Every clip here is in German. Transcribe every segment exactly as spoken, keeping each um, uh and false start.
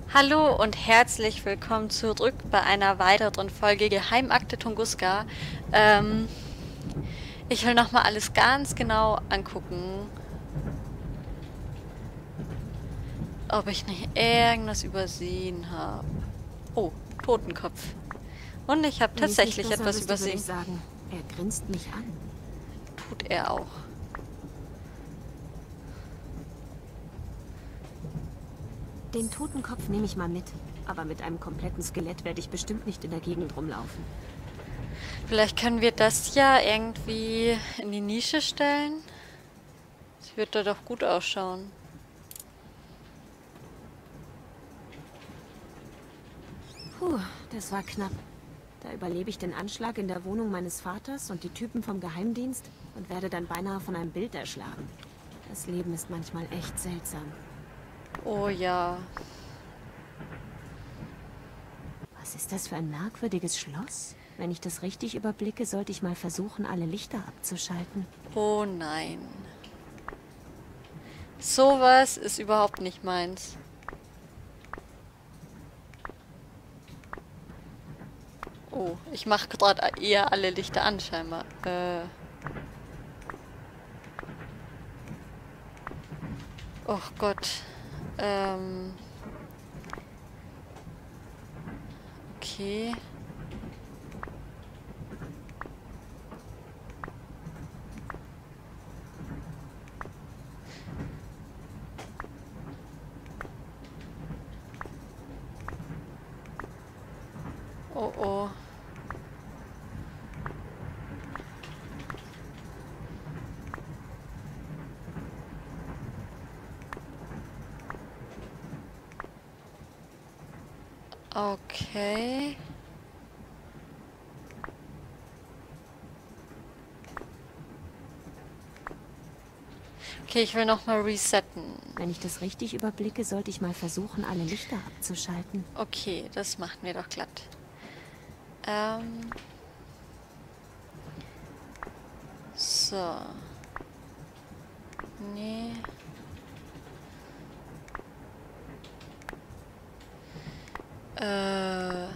Hallo und herzlich willkommen zurück bei einer weiteren Folge Geheimakte Tunguska. Ähm, ich will nochmal alles ganz genau angucken, ob ich nicht irgendwas übersehen habe. Oh, Totenkopf. Und ich habe Wenn ich es nicht tatsächlich besser etwas wüsste, würde ich übersehen. sagen, er grinst mich an. Tut er auch. Den Totenkopf nehme ich mal mit. Aber mit einem kompletten Skelett werde ich bestimmt nicht in der Gegend rumlaufen. Vielleicht können wir das ja irgendwie in die Nische stellen. Das wird da doch gut ausschauen. Puh, das war knapp. Da überlebe ich den Anschlag in der Wohnung meines Vaters und die Typen vom Geheimdienst und werde dann beinahe von einem Bild erschlagen. Das Leben ist manchmal echt seltsam. Oh ja. Was ist das für ein merkwürdiges Schloss? Wenn ich das richtig überblicke, sollte ich mal versuchen, alle Lichter abzuschalten. Oh nein. Sowas ist überhaupt nicht meins. Oh, ich mache gerade eher alle Lichter an, scheinbar. Äh. Oh Gott. Ähm. Okay. Oh oh. Okay. Okay, ich will nochmal resetten. Wenn ich das richtig überblicke, sollte ich mal versuchen, alle Lichter abzuschalten. Okay, das machen wir doch glatt. Ähm. So. Nee. Äh.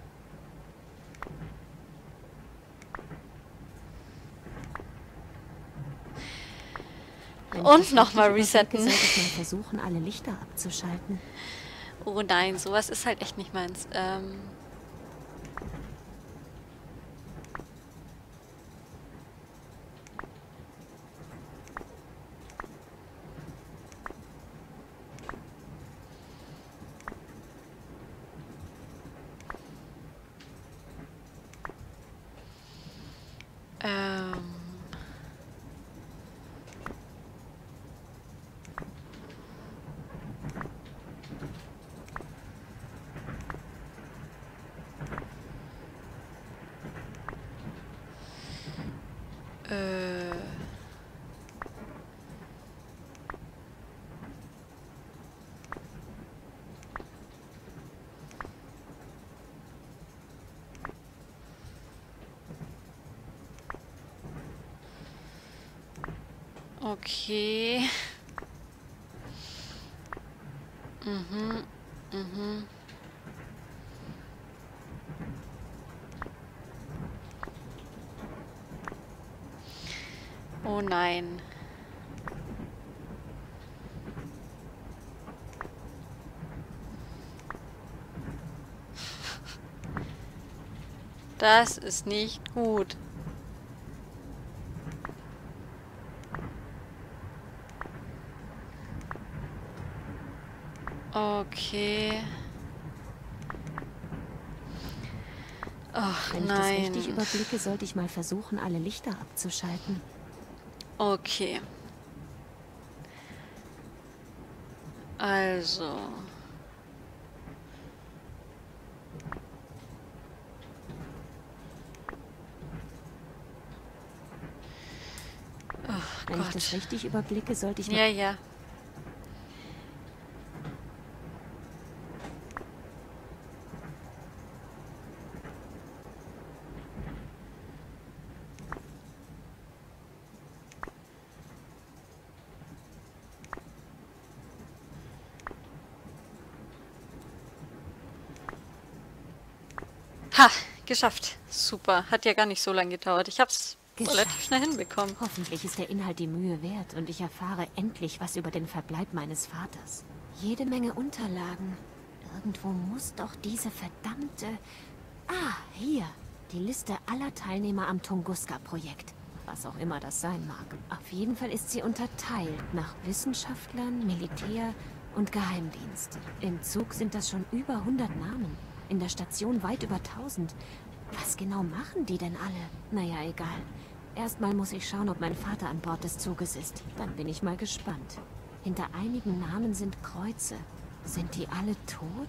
Wenn ich Und das richtig nochmal überblicke, resetten. sollte ich mal versuchen, alle Lichter abzuschalten. Oh nein, sowas ist halt echt nicht meins. Ähm. Ähm. Äh. Okay. Mhm. Mhm. Oh nein. Das ist nicht gut. Okay. Ach Wenn ich das richtig nein. überblicke, sollte ich mal versuchen, alle Lichter abzuschalten. Okay. Also. Ach Wenn ich das Gott. richtig überblicke, sollte ich mal... Ja, ja. Ha, geschafft. Super. Hat ja gar nicht so lange gedauert. Ich hab's Geschafft. relativ schnell hinbekommen. Hoffentlich ist der Inhalt die Mühe wert und ich erfahre endlich was über den Verbleib meines Vaters. Jede Menge Unterlagen. Irgendwo muss doch diese verdammte... Ah, hier. Die Liste aller Teilnehmer am Tunguska-Projekt. Was auch immer das sein mag. Auf jeden Fall ist sie unterteilt nach Wissenschaftlern, Militär und Geheimdienst. Im Zug sind das schon über hundert Namen. In der Station weit über tausend. Was genau machen die denn alle? Naja, egal. Erstmal muss ich schauen, ob mein Vater an Bord des Zuges ist. Dann bin ich mal gespannt. Hinter einigen Namen sind Kreuze. Sind die alle tot?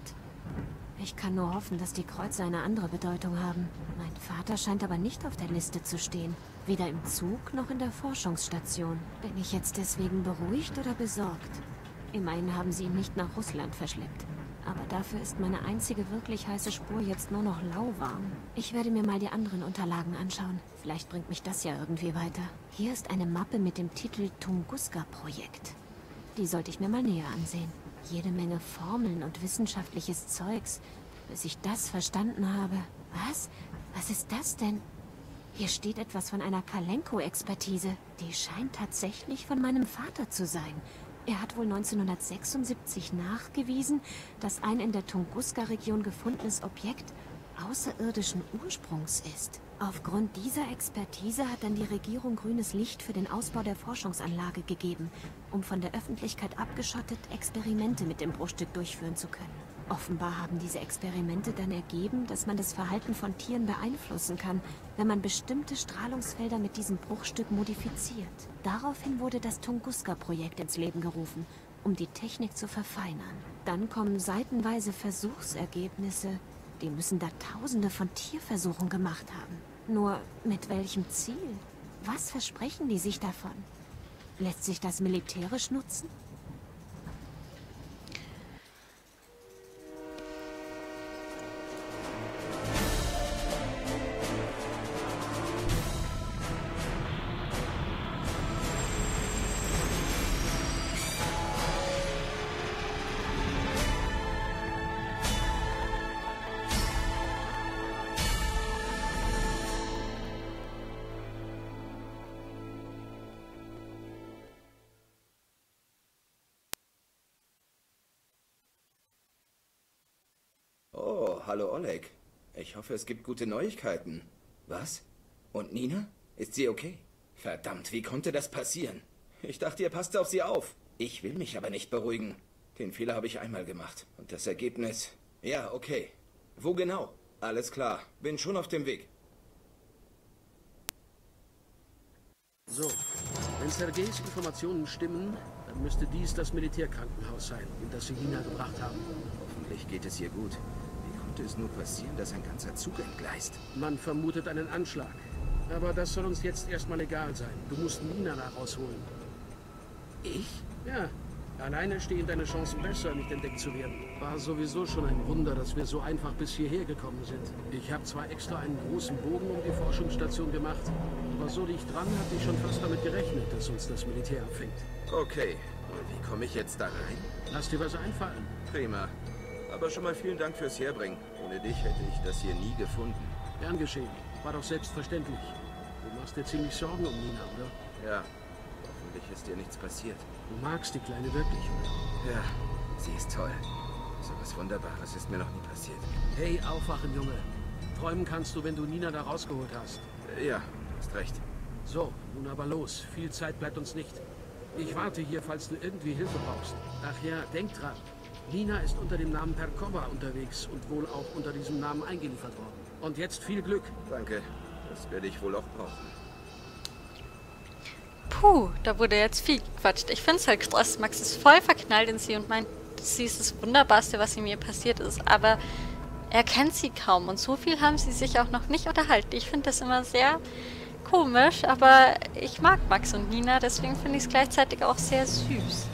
Ich kann nur hoffen, dass die Kreuze eine andere Bedeutung haben. Mein Vater scheint aber nicht auf der Liste zu stehen. Weder im Zug noch in der Forschungsstation. Bin ich jetzt deswegen beruhigt oder besorgt? Immerhin haben sie ihn nicht nach Russland verschleppt. Aber dafür ist meine einzige wirklich heiße Spur jetzt nur noch lauwarm. Ich werde mir mal die anderen Unterlagen anschauen. Vielleicht bringt mich das ja irgendwie weiter. Hier ist eine Mappe mit dem Titel Tunguska-Projekt. Die sollte ich mir mal näher ansehen. Jede Menge Formeln und wissenschaftliches Zeugs, bis ich das verstanden habe. Was? Was ist das denn? Hier steht etwas von einer Kalenko-Expertise. Die scheint tatsächlich von meinem Vater zu sein. Er hat wohl neunzehnhundertsechsundsiebzig nachgewiesen, dass ein in der Tunguska-Region gefundenes Objekt außerirdischen Ursprungs ist. Aufgrund dieser Expertise hat dann die Regierung grünes Licht für den Ausbau der Forschungsanlage gegeben, um von der Öffentlichkeit abgeschottet Experimente mit dem Bruchstück durchführen zu können. Offenbar haben diese Experimente dann ergeben, dass man das Verhalten von Tieren beeinflussen kann, wenn man bestimmte Strahlungsfelder mit diesem Bruchstück modifiziert. Daraufhin wurde das Tunguska-Projekt ins Leben gerufen, um die Technik zu verfeinern. Dann kommen seitenweise Versuchsergebnisse. Die müssen da Tausende von Tierversuchen gemacht haben. Nur mit welchem Ziel? Was versprechen die sich davon? Lässt sich das militärisch nutzen? Oh, hallo Oleg. Ich hoffe, es gibt gute Neuigkeiten. Was? Und Nina? Ist sie okay? Verdammt, wie konnte das passieren? Ich dachte, ihr passt auf sie auf. Ich will mich aber nicht beruhigen. Den Fehler habe ich einmal gemacht. Und das Ergebnis... Ja, okay. Wo genau? Alles klar. Bin schon auf dem Weg. So, wenn Sergejs Informationen stimmen, dann müsste dies das Militärkrankenhaus sein, in das sie Nina gebracht haben. Hoffentlich geht es ihr gut. Wie konnte es nur passieren, dass ein ganzer Zug entgleist? Man vermutet einen Anschlag. Aber das soll uns jetzt erstmal egal sein. Du musst Nina da rausholen. Ich? Ja, alleine stehen deine Chancen besser, nicht entdeckt zu werden. War sowieso schon ein Wunder, dass wir so einfach bis hierher gekommen sind. Ich habe zwar extra einen großen Bogen um die Forschungsstation gemacht, aber so dicht dran hatte ich schon fast damit gerechnet, dass uns das Militär abfängt. Okay. Und wie komme ich jetzt da rein? Lass dir was einfallen. Prima. Aber schon mal vielen Dank fürs Herbringen. Ohne dich hätte ich das hier nie gefunden. Gern geschehen. War doch selbstverständlich. Du machst dir ziemlich Sorgen um Nina, oder? Ja. Hoffentlich ist dir nichts passiert. Du magst die Kleine wirklich, oder? Ja, sie ist toll. So was Wunderbares ist mir noch nie passiert. Hey, aufwachen, Junge. Träumen kannst du, wenn du Nina da rausgeholt hast. Äh, ja, du hast recht. So, nun aber los. Viel Zeit bleibt uns nicht. Ich warte hier, falls du irgendwie Hilfe brauchst. Ach ja, denk dran. Nina ist unter dem Namen Perkova unterwegs und wohl auch unter diesem Namen eingeliefert worden. Und jetzt viel Glück. Danke. Das werde ich wohl auch brauchen. Puh, da wurde jetzt viel gequatscht. Ich finde es halt krass. Max ist voll verknallt in sie und meint, sie ist das Wunderbarste, was ihm je passiert ist. Aber er kennt sie kaum und so viel haben sie sich auch noch nicht unterhalten. Ich finde das immer sehr komisch, aber ich mag Max und Nina, deswegen finde ich es gleichzeitig auch sehr süß.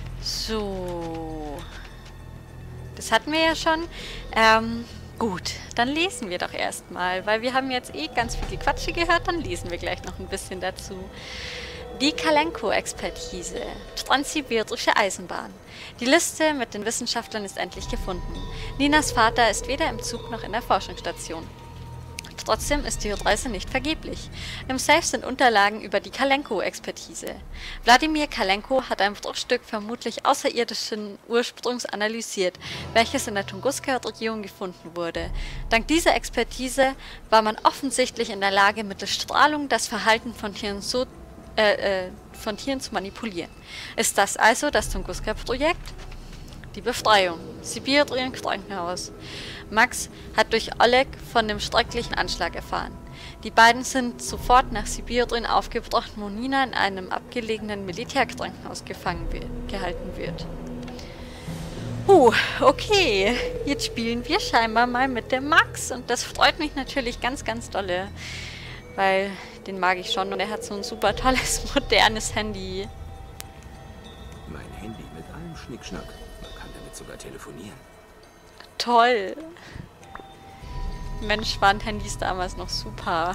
So. Das hatten wir ja schon. Ähm, gut, dann lesen wir doch erstmal, weil wir haben jetzt eh ganz viel Gequatsche gehört, dann lesen wir gleich noch ein bisschen dazu. Die Kalenko-Expertise. Transsibirische Eisenbahn. Die Liste mit den Wissenschaftlern ist endlich gefunden. Ninas Vater ist weder im Zug noch in der Forschungsstation. Trotzdem ist die Reise nicht vergeblich. Im Safe sind Unterlagen über die Kalenko-Expertise. Wladimir Kalenko hat ein Bruchstück vermutlich außerirdischen Ursprungs analysiert, welches in der Tunguska-Region gefunden wurde. Dank dieser Expertise war man offensichtlich in der Lage, mittels Strahlung das Verhalten von Tieren so äh, äh, von Tieren zu manipulieren. Ist das also das Tunguska-Projekt? Die Befreiung. Sibirien Krankenhaus. Max hat durch Oleg von dem schrecklichen Anschlag erfahren. Die beiden sind sofort nach Sibirien aufgebrochen, wo Nina in einem abgelegenen Militärkrankenhaus gefangen wird, gehalten wird. Uh, okay. Jetzt spielen wir scheinbar mal mit dem Max und das freut mich natürlich ganz, ganz dolle, weil den mag ich schon und er hat so ein super tolles, modernes Handy. Mein Handy mit allem Schnickschnack. Man kann damit sogar telefonieren. Toll. Mensch, waren Handys damals noch super.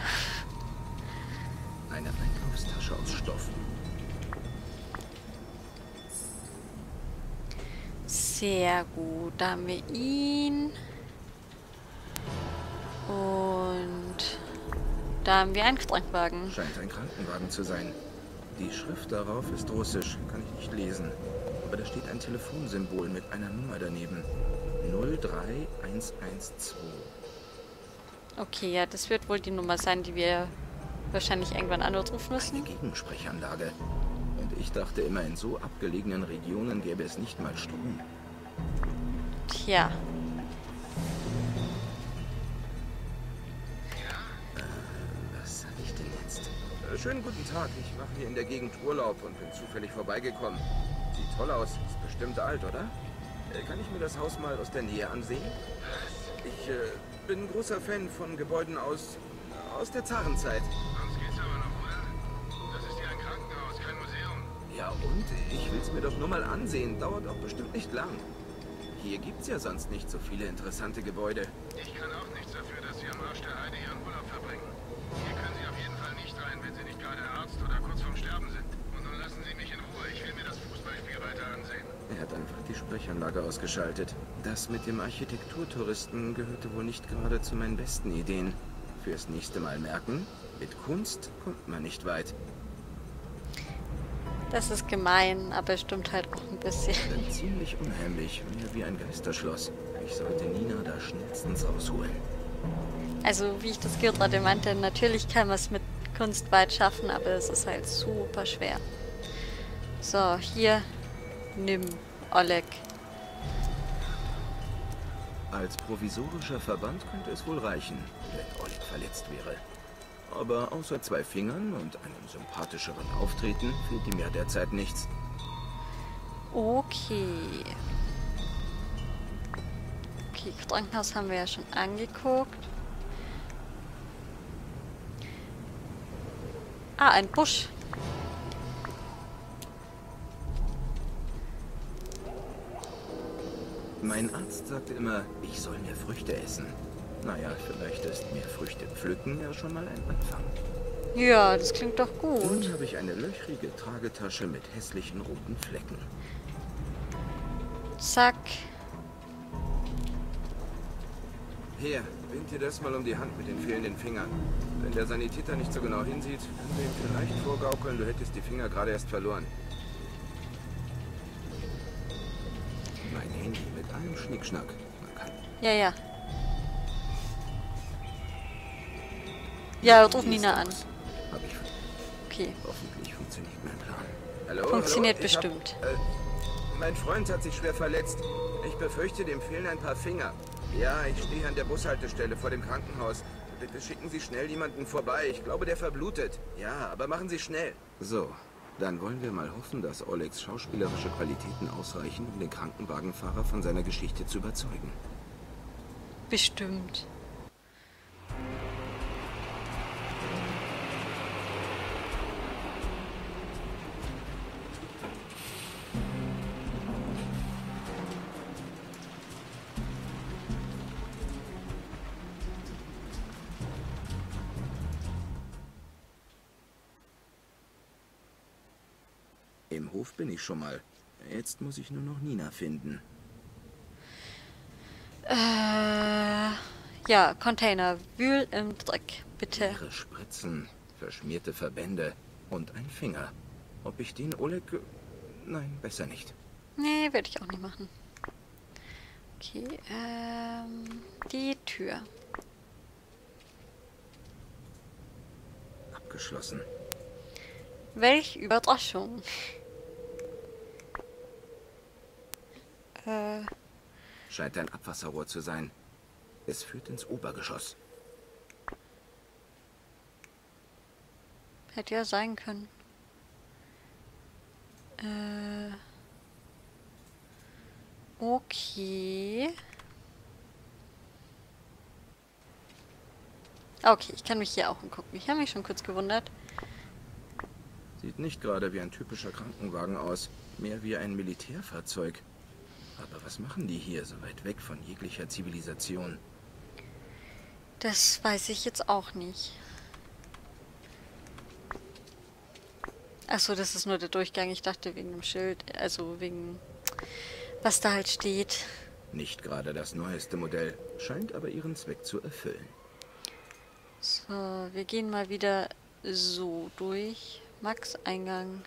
Eine Einkaufstasche aus Stoff. Sehr gut, da haben wir ihn. Und da haben wir einen Krankenwagen. Scheint ein Krankenwagen zu sein. Die Schrift darauf ist russisch, kann ich nicht lesen. Aber da steht ein Telefonsymbol mit einer Nummer daneben. null drei eins eins zwei. Okay, ja, das wird wohl die Nummer sein, die wir wahrscheinlich irgendwann anrufen müssen. Eine Gegensprechanlage. Und ich dachte immer, in so abgelegenen Regionen gäbe es nicht mal Strom. Tja. Äh, was sag ich denn jetzt? Äh, schönen guten Tag. Ich mache hier in der Gegend Urlaub und bin zufällig vorbeigekommen. Sieht toll aus. Ist bestimmt alt, oder? Äh, kann ich mir das Haus mal aus der Nähe ansehen? Ich äh, bin ein großer Fan von Gebäuden aus, aus der Zarenzeit. Sonst geht's aber noch, oder? Das ist ja ein Krankenhaus, kein Museum. Ja und? Ich will's mir doch nur mal ansehen. Dauert auch bestimmt nicht lang. Hier gibt's ja sonst nicht so viele interessante Gebäude. Ich kann auch nichts dafür, dass Sie am Arsch der Heide Ihren Urlaub verbringen. Hier können Sie auf jeden Fall nicht rein, wenn Sie nicht gerade Arzt oder kurz vorm Sterben sind. Und nun lassen Sie mich in Ruhe. Ich will mir das Fußballspiel weiter ansehen. Er hat einfach die Sprechanlage ausgeschaltet. Das mit dem Architekturtouristen gehörte wohl nicht gerade zu meinen besten Ideen. Fürs nächste Mal merken, mit Kunst kommt man nicht weit. Das ist gemein, aber stimmt halt auch ein bisschen. Denn ziemlich unheimlich, mehr wie ein Geisterschloss. Ich sollte Nina da schnellstens rausholen. Also, wie ich das gerade meinte, natürlich kann man es mit Kunst weit schaffen, aber es ist halt super schwer. So, hier, nimm Oleg. Als provisorischer Verband könnte es wohl reichen, wenn Oleg verletzt wäre. Aber außer zwei Fingern und einem sympathischeren Auftreten fehlt ihm ja derzeit nichts. Okay. Okay, Krankenhaus haben wir ja schon angeguckt. Ah, ein Busch. Mein Arzt sagte immer, ich soll mehr Früchte essen. Naja, vielleicht ist mehr Früchte pflücken ja schon mal ein Anfang. Ja, das klingt doch gut. Nun habe ich eine löchrige Tragetasche mit hässlichen roten Flecken. Zack. Hier, bind dir das mal um die Hand mit den fehlenden Fingern. Wenn der Sanitäter nicht so genau hinsieht, können wir ihm vielleicht vorgaukeln, du hättest die Finger gerade erst verloren. Mein Handy mit allem Schnickschnack. Man kann Ja, ja. Ja, ruf Nina an. Hab ich. Okay. Hoffentlich funktioniert mein Plan. Hallo, Funktioniert hallo? Ich bestimmt. Hab, äh, mein Freund hat sich schwer verletzt. Ich befürchte, dem fehlen ein paar Finger. Ja, ich stehe an der Bushaltestelle vor dem Krankenhaus. Bitte schicken Sie schnell jemanden vorbei. Ich glaube, der verblutet. Ja, aber machen Sie schnell. So, dann wollen wir mal hoffen, dass Olegs schauspielerische Qualitäten ausreichen, um den Krankenwagenfahrer von seiner Geschichte zu überzeugen. Bestimmt. Hof bin ich schon mal. Jetzt muss ich nur noch Nina finden. Äh, ja, Container. Wühl im Dreck, bitte. Leere Spritzen, verschmierte Verbände und ein Finger. Ob ich den Oleg... Nein, besser nicht. Nee, werde ich auch nicht machen. Okay, ähm, die Tür. Abgeschlossen. Welch Überraschung. äh, Scheint ein Abwasserrohr zu sein. Es führt ins Obergeschoss. hätte ja sein können. Äh, okay. Okay, ich kann mich hier auch umgucken. Ich habe mich schon kurz gewundert. Sieht nicht gerade wie ein typischer Krankenwagen aus. Mehr wie ein Militärfahrzeug. Aber was machen die hier so weit weg von jeglicher Zivilisation? Das weiß ich jetzt auch nicht. Achso, das ist nur der Durchgang. Ich dachte wegen dem Schild. Also wegen... was da halt steht. Nicht gerade das neueste Modell. Scheint aber ihren Zweck zu erfüllen. So, wir gehen mal wieder so durch. Max, Eingang.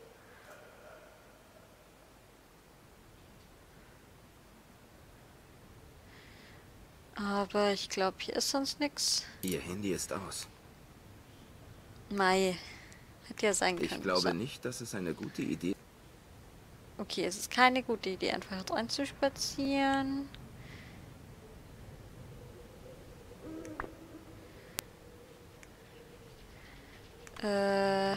Aber ich glaube, hier ist sonst nichts. Ihr Handy ist aus. Mai. Hätte ja sein können. Ich glaube so. nicht, dass es eine gute Idee ist. Okay, es ist keine gute Idee, einfach rein zu spazieren. Äh...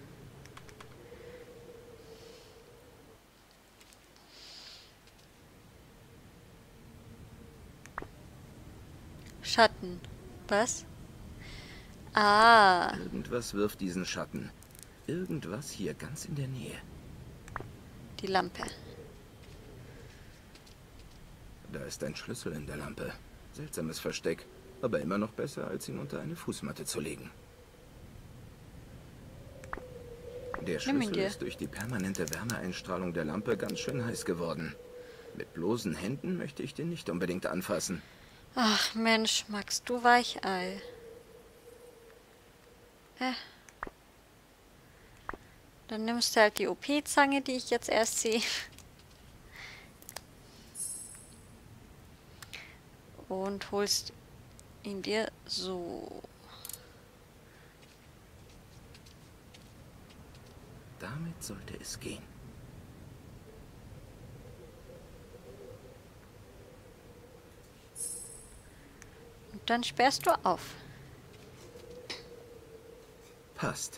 Schatten. Was? Ah. Irgendwas wirft diesen Schatten. Irgendwas hier ganz in der Nähe. Die Lampe. Da ist ein Schlüssel in der Lampe. Seltsames Versteck, aber immer noch besser, als ihn unter eine Fußmatte zu legen. Der Schlüssel ist durch die permanente Wärmeeinstrahlung der Lampe ganz schön heiß geworden. Mit bloßen Händen möchte ich den nicht unbedingt anfassen. Ach Mensch, Max, du Weichei. Hä? Dann nimmst du halt die O P-Zange, die ich jetzt erst sehe. Und holst ihn dir so. Damit sollte es gehen. Und dann sperrst du auf. Passt.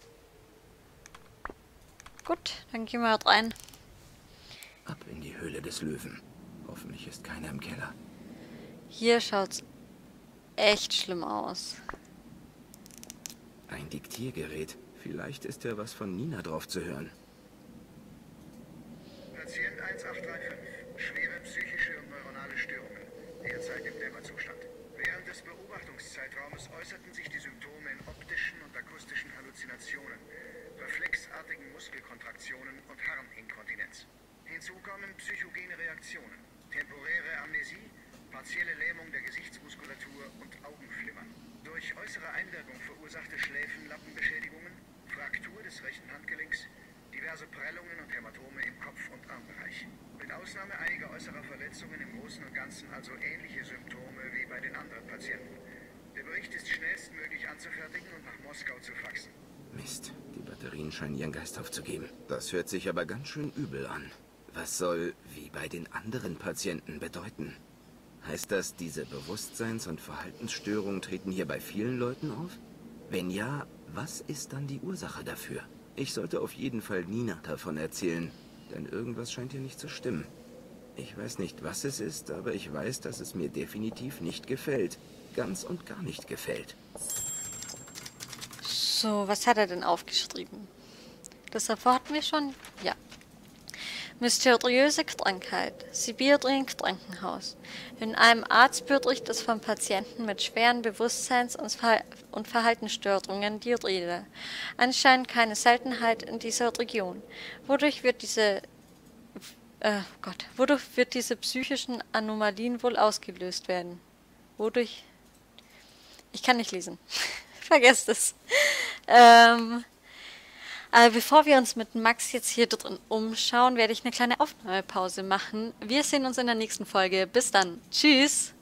Gut, dann gehen wir halt rein. Ab in die Höhle des Löwen. Hoffentlich ist keiner im Keller. Hier schaut's echt schlimm aus. Ein Diktiergerät. Vielleicht ist ja was von Nina drauf zu hören. Patient eins acht drei fünf. Schwere psychische und neuronale Störungen. Derzeit im Dämmerzustand. Während des Beobachtungszeitraumes äußerten sich die Symptome in optischen und akustischen Halluzinationen, reflexartigen Muskelkontraktionen und Harninkontinenz. Hinzu kommen psychogene Reaktionen, temporäre Amnesie, partielle Lähmung der Gesichtsmuskulatur und Augenflimmern. Durch äußere Einwirkung verursachte Schläfenlappenbeschädigungen, Fraktur des rechten Handgelenks, diverse Prellungen und Hämatome im Kopf- und Armbereich. Mit Ausnahme einiger äußerer Verletzungen im Großen und Ganzen also ähnliche Symptome wie bei den anderen Patienten. Der Bericht ist schnellstmöglich anzufertigen und nach Moskau zu faxen. Mist, die Batterien scheinen ihren Geist aufzugeben. Das hört sich aber ganz schön übel an. Was soll, wie bei den anderen Patienten, bedeuten? Heißt das, diese Bewusstseins- und Verhaltensstörungen treten hier bei vielen Leuten auf? Wenn ja, was ist dann die Ursache dafür? Ich sollte auf jeden Fall Nina davon erzählen, denn irgendwas scheint hier nicht zu stimmen. Ich weiß nicht, was es ist, aber ich weiß, dass es mir definitiv nicht gefällt. Ganz und gar nicht gefällt. So, was hat er denn aufgeschrieben? Das davor hatten wir schon? Ja. Mysteriöse Krankheit. Sibirien-Krankenhaus. In einem Arztbericht ist von Patienten mit schweren Bewusstseins- und, Ver und Verhaltensstörungen die Rede. Anscheinend keine Seltenheit in dieser Region. Wodurch wird diese äh, Gott, wodurch wird diese psychischen Anomalien wohl ausgelöst werden? Wodurch? Ich kann nicht lesen. Vergesst es. Ähm, aber bevor wir uns mit Max jetzt hier drin umschauen, werde ich eine kleine Aufnahmepause machen. Wir sehen uns in der nächsten Folge. Bis dann. Tschüss.